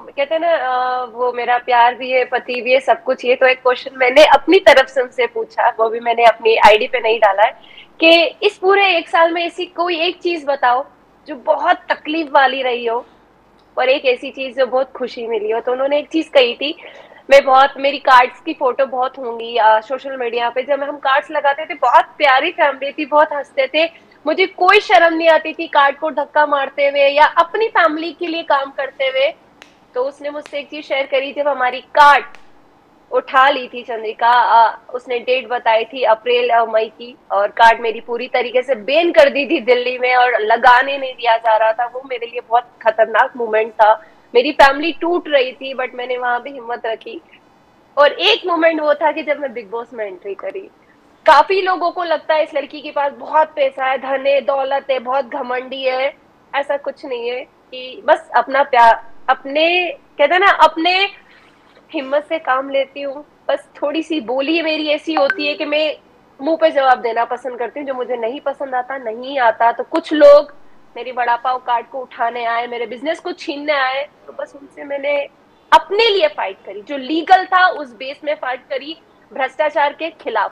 कहते हैं ना, वो मेरा प्यार भी है, पति भी है, सब कुछ ये। तो एक क्वेश्चन मैंने अपनी तरफ से उनसे पूछा, वो भी मैंने अपनी आईडी पे नहीं डाला है, कि इस पूरे 1 साल में ऐसी कोई एक चीज बताओ जो बहुत तकलीफ वाली रही हो, और एक ऐसी चीज जो बहुत खुशी मिली हो। तो उन्होंने एक चीज कही थी, मैं बहुत, मेरी कार्ड्स की फोटो बहुत होंगी सोशल मीडिया पे, जब हम कार्ड्स लगाते थे, बहुत प्यारी फैमिली थी, बहुत हंसते थे, मुझे कोई शर्म नहीं आती थी कार्ड को धक्का मारते हुए या अपनी फैमिली के लिए काम करते हुए। तो उसने मुझसे एक चीज शेयर करी, जब हमारी कार्ड उठा ली थी चंद्रिका, उसने डेट बताई थी अप्रैल और मई की, और कार्ड मेरी पूरी तरीके से बैन कर दी थी दिल्ली में, और लगाने नहीं दिया जा रहा था। वो मेरे लिए बहुत खतरनाक मोमेंट था। मेरी फैमिली टूट रही थी, बट मैंने वहां भी हिम्मत रखी। और एक मोमेंट वो था कि जब मैं बिग बॉस में एंट्री करी। काफी लोगों को लगता है इस लड़की के पास बहुत पैसा है, धन है, दौलत है, बहुत घमंडी है। ऐसा कुछ नहीं है, कि बस अपना प्यार, अपने, कहते हैं ना, अपने हिम्मत से काम लेती हूँ। बस थोड़ी सी बोली मेरी ऐसी होती है कि मैं मुंह पे जवाब देना पसंद करती हूँ। जो मुझे नहीं पसंद आता, नहीं आता। तो कुछ लोग मेरी बड़ा पाव कार्ड को उठाने आए, मेरे बिजनेस को छीनने आए, तो बस उनसे मैंने अपने लिए फाइट करी, जो लीगल था उस बेस में फाइट करी, भ्रष्टाचार के खिलाफ।